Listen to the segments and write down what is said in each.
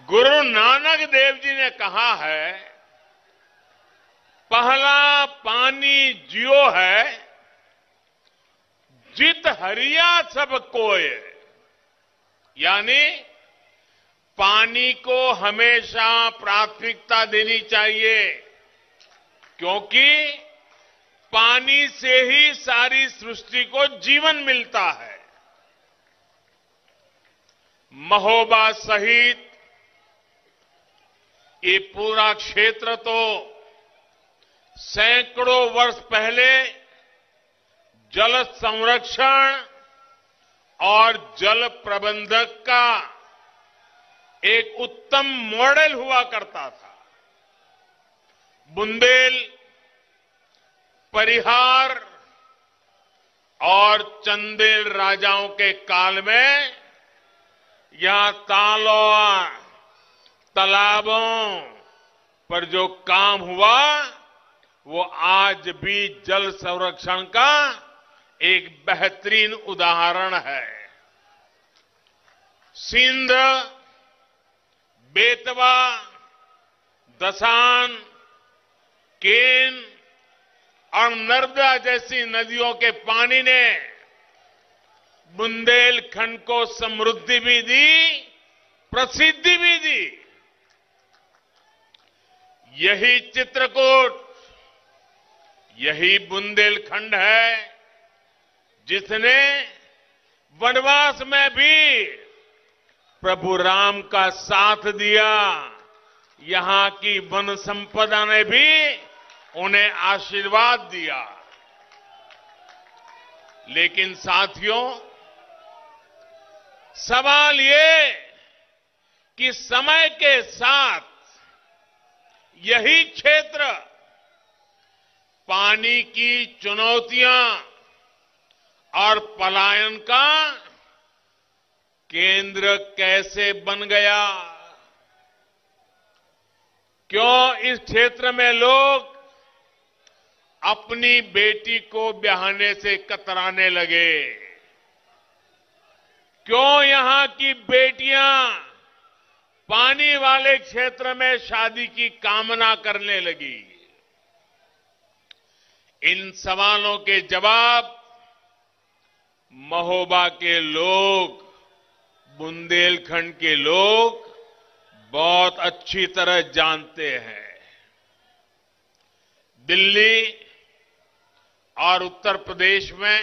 गुरु नानक देव जी ने कहा है, पहला पानी जियो है, जित हरिया सब कोय। यानी पानी को हमेशा प्राथमिकता देनी चाहिए, क्योंकि पानी से ही सारी सृष्टि को जीवन मिलता है। महोबा सहित ये पूरा क्षेत्र तो सैकड़ों वर्ष पहले जल संरक्षण और जल प्रबंधक का एक उत्तम मॉडल हुआ करता था। बुंदेल, परिहार और चंदेल राजाओं के काल में यहां तालों, तालाबों पर जो काम हुआ वो आज भी जल संरक्षण का एक बेहतरीन उदाहरण है। सिंध, बेतवा, दसान, केन और नर्मदा जैसी नदियों के पानी ने बुंदेलखंड को समृद्धि भी दी, प्रसिद्धि भी दी। यही चित्रकूट, यही बुंदेलखंड है जिसने वनवास में भी प्रभु राम का साथ दिया। यहां की वन संपदा ने भी उन्हें आशीर्वाद दिया। लेकिन साथियों, सवाल ये कि समय के साथ यही क्षेत्र पानी की चुनौतियां और पलायन का केंद्र कैसे बन गया? क्यों इस क्षेत्र में लोग अपनी बेटी को ब्याहने से कतराने लगे? क्यों यहां की बेटियां पानी वाले क्षेत्र में शादी की कामना करने लगी? इन सवालों के जवाब महोबा के लोग, बुंदेलखंड के लोग बहुत अच्छी तरह जानते हैं। दिल्ली और उत्तर प्रदेश में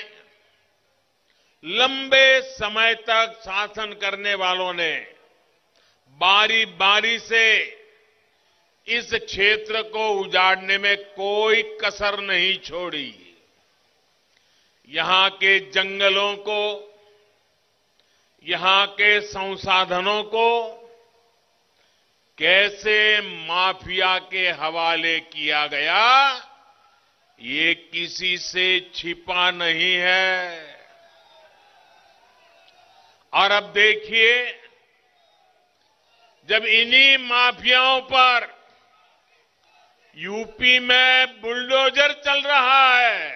लंबे समय तक शासन करने वालों ने बारी बारी से इस क्षेत्र को उजाड़ने में कोई कसर नहीं छोड़ी। यहां के जंगलों को, यहां के संसाधनों को कैसे माफिया के हवाले किया गया, ये किसी से छिपा नहीं है। और अब देखिए, जब इन्हीं माफियाओं पर यूपी में बुलडोजर चल रहा है,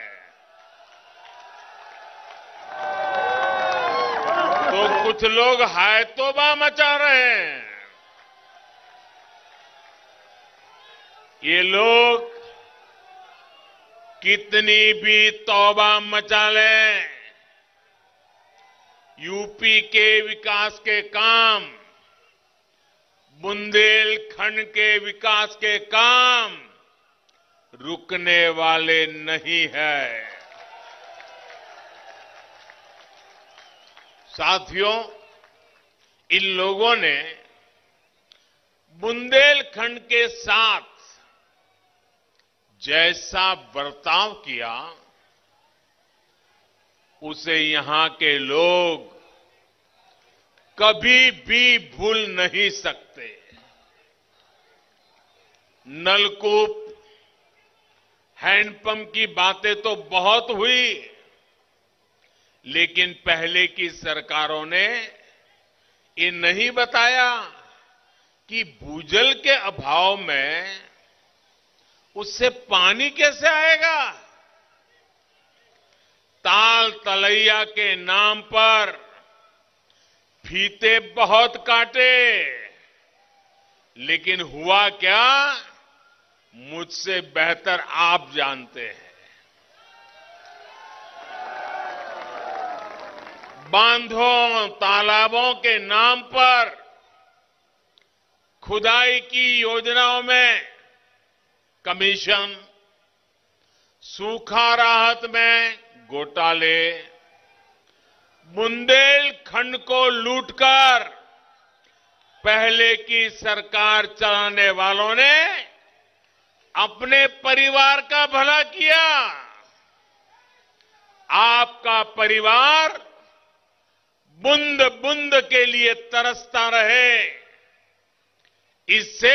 तो कुछ लोग हाय तौबा मचा रहे हैं। ये लोग कितनी भी तौबा मचा लें, यूपी के विकास के काम, बुंदेलखंड के विकास के काम रुकने वाले नहीं है। साथियों, इन लोगों ने बुंदेलखंड के साथ जैसा बर्ताव किया, उसे यहां के लोग कभी भी भूल नहीं सकते। नलकूप, हैंडपंप की बातें तो बहुत हुई, लेकिन पहले की सरकारों ने ये नहीं बताया कि भूजल के अभाव में उससे पानी कैसे आएगा। ताल तलैया के नाम पर फीते बहुत काटे, लेकिन हुआ क्या, मुझसे बेहतर आप जानते हैं। बांधों, तालाबों के नाम पर खुदाई की योजनाओं में कमीशन, सूखा राहत में घोटाले, बुंदेलखंड को लूटकर पहले की सरकार चलाने वालों ने अपने परिवार का भला किया। आपका परिवार बूंद बूंद के लिए तरसता रहे, इससे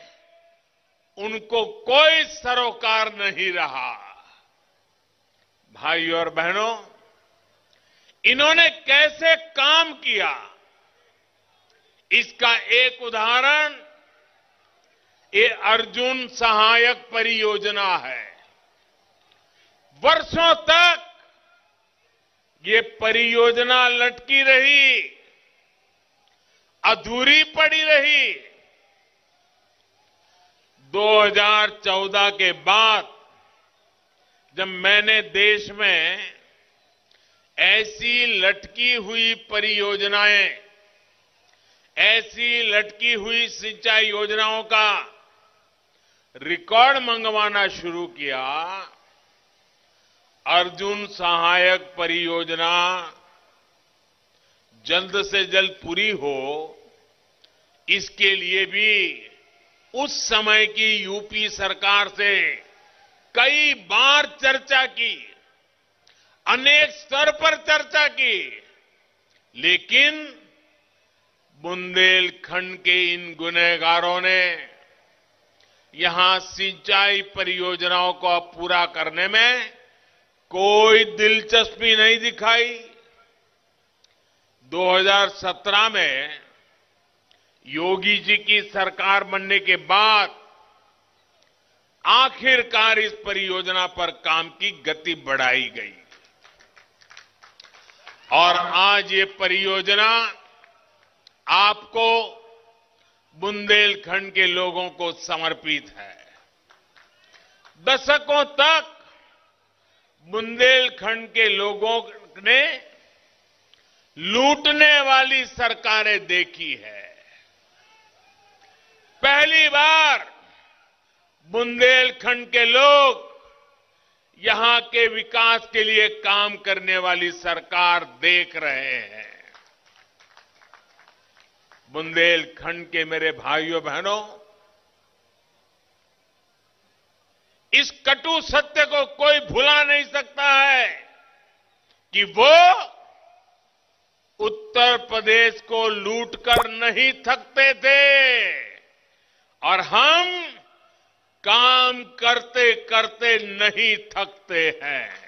उनको कोई सरोकार नहीं रहा। भाइयों और बहनों, इन्होंने कैसे काम किया, इसका एक उदाहरण ये अर्जुन सहायक परियोजना है। वर्षों तक ये परियोजना लटकी रही, अधूरी पड़ी रही। 2014 के बाद जब मैंने देश में ऐसी लटकी हुई परियोजनाएं, ऐसी लटकी हुई सिंचाई योजनाओं का रिकॉर्ड मंगवाना शुरू किया, अर्जुन सहायक परियोजना जल्द से जल्द पूरी हो, इसके लिए भी उस समय की यूपी सरकार से कई बार चर्चा की, अनेक स्तर पर चर्चा की, लेकिन बुंदेलखंड के इन गुनहगारों ने यहां सिंचाई परियोजनाओं को पूरा करने में कोई दिलचस्पी नहीं दिखाई। 2017 में योगी जी की सरकार बनने के बाद आखिरकार इस परियोजना पर काम की गति बढ़ाई गई और आज ये परियोजना आपको, बुंदेलखंड के लोगों को समर्पित है। दशकों तक बुंदेलखंड के लोगों ने लूटने वाली सरकारें देखी है। पहली बार बुंदेलखंड के लोग यहां के विकास के लिए काम करने वाली सरकार देख रहे हैं। बुंदेलखंड के मेरे भाइयों बहनों, इस कटु सत्य को कोई भुला नहीं सकता है कि वो उत्तर प्रदेश को लूटकर नहीं थकते थे और हम काम करते करते नहीं थकते हैं।